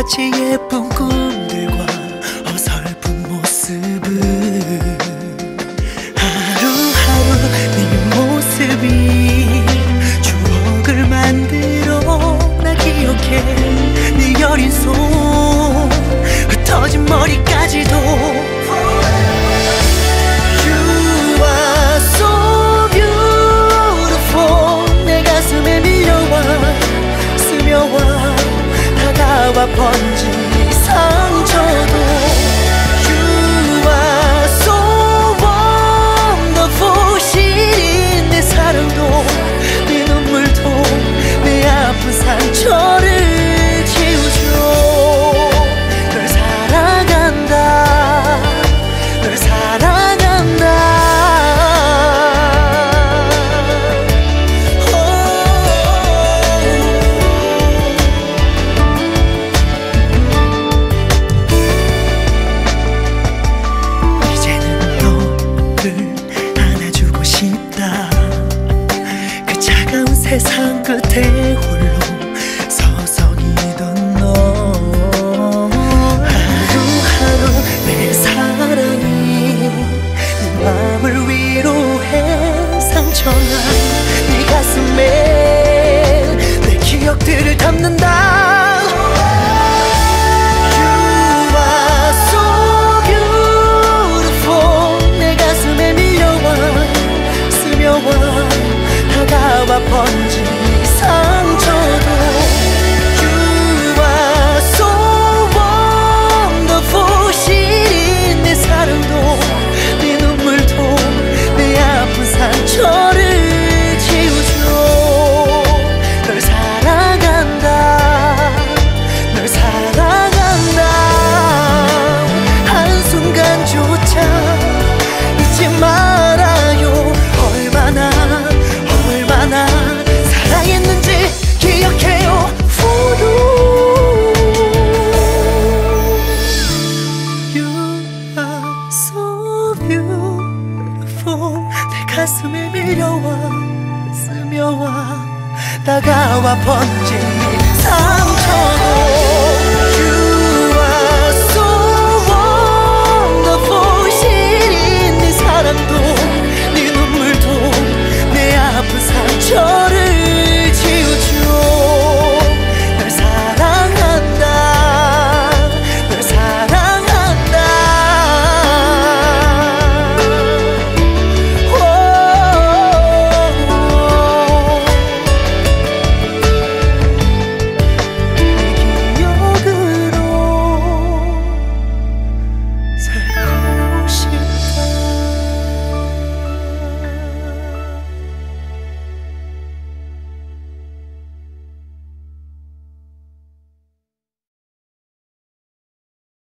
하루같이 예쁜 꿈들과 어설픈 모습을 하루하루 네 모습이 추억을 만들어 나 기억해. 네 여린 손 흩어진 머리까지도 You are so beautiful. 내 가슴에 밀려와 스며와 다가와 번진 상처도 You are so wonderful. 시린 내 사랑도 네 눈물도 내 아픈 상처를 지우죠. 널 사랑한다 널 사랑한다. 세상 끝에 홀로 서성이던 너 하루하루 내 사랑이 네 맘을 위로해. 상처난 네 가슴에 내 기억들을 담는다. You are so beautiful. 내 가슴에 밀려와 스며와 다가와 번진 상처도 You are so wonderful. 시린 내 사랑도 네 눈물도 내 아픈 상처를 지우죠. 널 사랑한다 널 사랑한다. 한순간조차 잊지 말아요. 얼마나 사랑했는지 기억해요. You are so beautiful. 내 가슴에 밀려와 스며와 다가와 번진 상처도